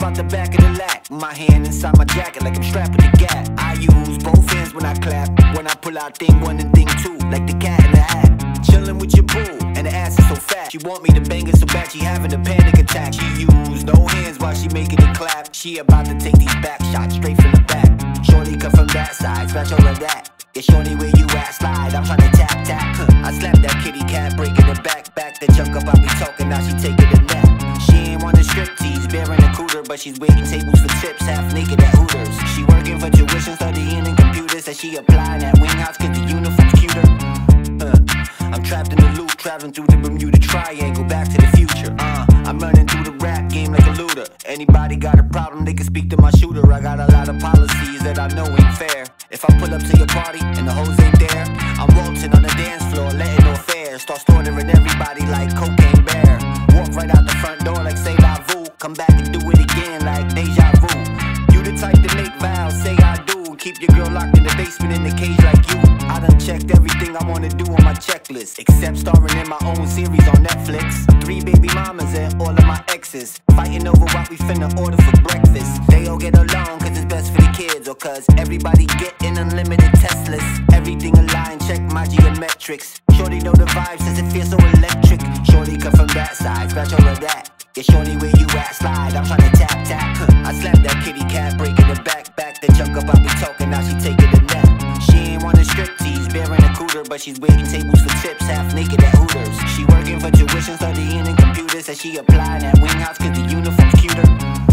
out the back of the lack. My hand inside my jacket like I'm strapped with the gap. I use both hands when I clap. When I pull out thing one and thing two, like the cat in the hat. Chillin' with your boo, and the ass is so fat. She want me to bang it so bad she having a panic attack. She use no hands while she making it clap. She about to take these back shots straight from the back. Shorty come from that side, scratch over that. Yeah, shorty, where you at? Slide, I'm tryna tap, tap. I slap that kitty cat, breaking her back. Back the junk up, I be talking, now she taking a nap. She ain't want a striptease, bearing a cooter, but she's waiting tables for tips, half naked at Hooters. She working for tuition, studying in computers. Says she applying at Wing House cause the uniform's cuter. I'm trapped in the loop, traveling through the Bermuda Triangle, back to the future. I'm running through the rap game like a looter. Anybody got a problem, they can speak to my shooter. I got a lot of policies that I know ain't fair. If I pull up to your party and the hoes ain't there, I'm waltzing on the dance floor, letting no fair. Start slaughtering everybody like Cocaine Bear. Walk right out the front door like say la vu. Come back and do it again like deja vu. You the type to make vows, say I do. Keep your girl locked in the basement in the cage like you. I done checked everything I wanna do on my checklist, except starring in my own series on Netflix. 3 baby mamas and all of my exes, fighting over what we finna order for breakfast. They all get along cause it's best for the kids, or cause everybody getting unlimited Teslas. Everything aligned, check my geometrics. Shorty know the vibe, says it feels so electric. Shorty come from that side, scratch over that. Yeah, shorty, where you at? Slide, I'm tryna tap, tap. I slap that kitty cat, breaking her back. Back the junk up, I be talking, now she taking a nap. She ain't want a striptease, bearing a cooter, but she's waiting tables for tips, half naked at Hooters. She working for tuition, studying in computers. Says she applying at Wing House cause the uniform's cuter.